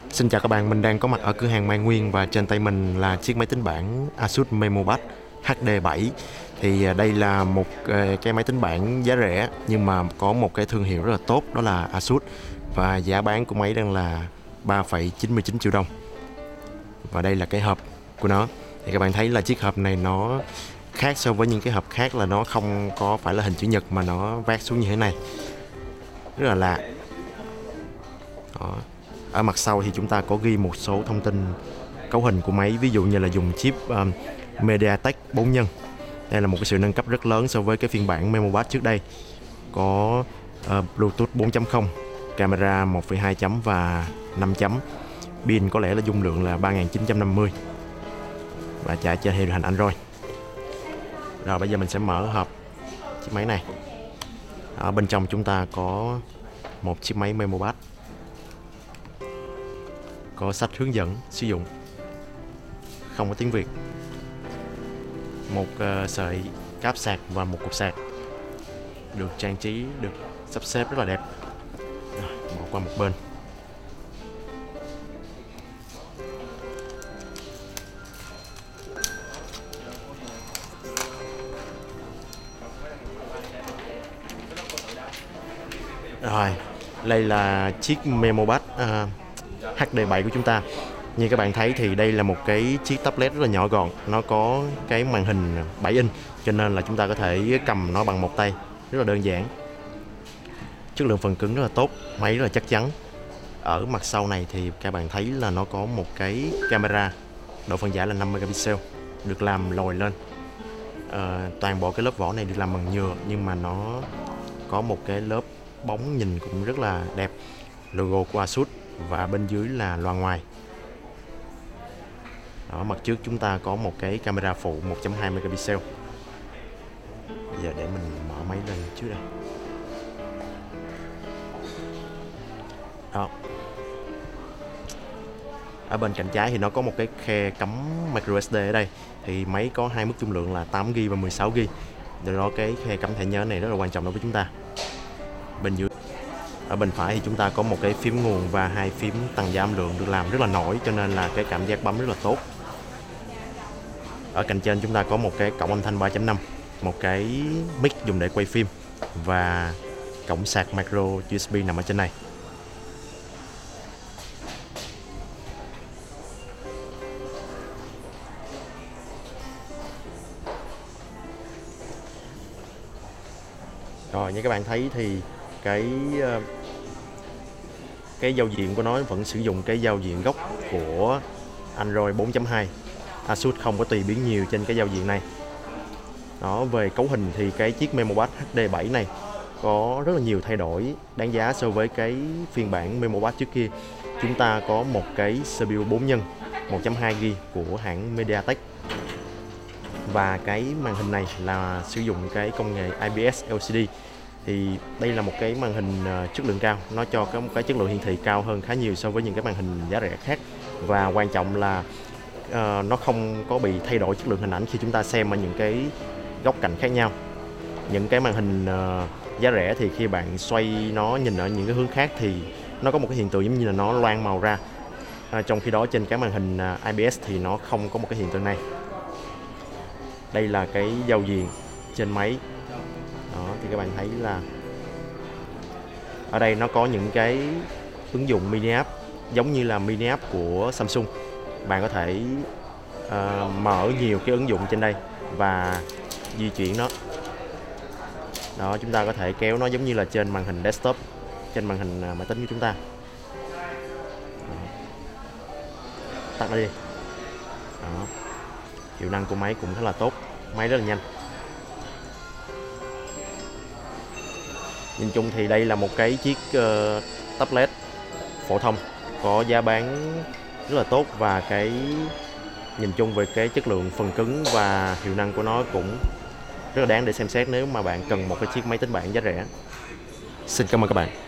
Xin chào các bạn, mình đang có mặt ở cửa hàng Mai Nguyên và trên tay mình là chiếc máy tính bảng Asus MemoPad HD7. Thì đây là một cái máy tính bảng giá rẻ nhưng mà có một cái thương hiệu rất là tốt, đó là Asus, và giá bán của máy đang là 3,99 triệu đồng. Và đây là cái hộp của nó. Thì các bạn thấy là chiếc hộp này nó khác so với những cái hộp khác, là nó không có phải là hình chữ nhật mà nó vát xuống như thế này, rất là lạ. Đó. Ở mặt sau thì chúng ta có ghi một số thông tin cấu hình của máy, ví dụ như là dùng chip MediaTek 4 nhân. Đây là một cái sự nâng cấp rất lớn so với cái phiên bản MemoPad trước đây. Có Bluetooth 4.0, camera 1,2 chấm và 5 chấm. Pin có lẽ là dung lượng là 3950 và chạy trên hệ điều hành Android. Rồi bây giờ mình sẽ mở hộp chiếc máy này. Ở bên trong chúng ta có một chiếc máy MemoPad, có sách hướng dẫn sử dụng, không có tiếng Việt, một sợi cáp sạc và một cục sạc được trang trí, được sắp xếp rất là đẹp. Rồi, bỏ qua một bên. Rồi, đây là chiếc MemoPad HD7 của chúng ta. Như các bạn thấy thì đây là một cái chiếc tablet rất là nhỏ gọn. Nó có cái màn hình 7 inch, cho nên là chúng ta có thể cầm nó bằng một tay, rất là đơn giản. Chất lượng phần cứng rất là tốt, máy rất là chắc chắn. Ở mặt sau này thì các bạn thấy là nó có một cái camera độ phân giải là 5 megapixel, được làm lồi lên. Toàn bộ cái lớp vỏ này được làm bằng nhựa, nhưng mà nó có một cái lớp bóng nhìn cũng rất là đẹp, logo của Asus, và bên dưới là loa ngoài. Ở mặt trước chúng ta có một cái camera phụ 1.2 megapixel. Bây giờ để mình mở máy lên trước đây. Đó. Ở bên cạnh trái thì nó có một cái khe cắm micro SD ở đây. Thì máy có hai mức dung lượng là 8GB và 16GB. Do đó cái khe cắm thẻ nhớ này rất là quan trọng đối với chúng ta. Bên dưới, ở bên phải thì chúng ta có một cái phím nguồn và hai phím tăng giảm âm lượng được làm rất là nổi, cho nên là cái cảm giác bấm rất là tốt. Ở cạnh trên chúng ta có một cái cổng âm thanh 3.5, một cái mic dùng để quay phim và cổng sạc micro USB nằm ở trên này. Rồi như các bạn thấy thì cái giao diện của nó vẫn sử dụng cái giao diện gốc của Android 4.2. Asus không có tùy biến nhiều trên cái giao diện này. Đó, về cấu hình thì cái chiếc MemoPad HD7 này có rất là nhiều thay đổi đáng giá so với cái phiên bản MemoPad trước kia. Chúng ta có một cái CPU 4 nhân 1.2GB của hãng MediaTek, và cái màn hình này là sử dụng cái công nghệ IPS LCD. Thì đây là một cái màn hình chất lượng cao, nó cho một cái chất lượng hiển thị cao hơn khá nhiều so với những cái màn hình giá rẻ khác. Và quan trọng là nó không có bị thay đổi chất lượng hình ảnh khi chúng ta xem ở những cái góc cạnh khác nhau. Những cái màn hình giá rẻ thì khi bạn xoay nó nhìn ở những cái hướng khác thì nó có một cái hiện tượng giống như là nó loang màu ra. Trong khi đó trên cái màn hình IPS thì nó không có một cái hiện tượng này. Đây là cái giao diện trên máy. Đó, thì các bạn thấy là ở đây nó có những cái ứng dụng mini app giống như là mini app của Samsung. Bạn có thể mở nhiều cái ứng dụng trên đây và di chuyển nó. Đó, chúng ta có thể kéo nó giống như là trên màn hình desktop, trên màn hình máy tính của chúng ta. Đó. Tắt nó đi. Đó. Hiệu năng của máy cũng rất là tốt, máy rất là nhanh. Nhìn chung thì đây là một cái chiếc tablet phổ thông có giá bán rất là tốt, và cái nhìn chung về cái chất lượng phần cứng và hiệu năng của nó cũng rất là đáng để xem xét nếu mà bạn cần một cái chiếc máy tính bảng giá rẻ. Xin cảm ơn các bạn.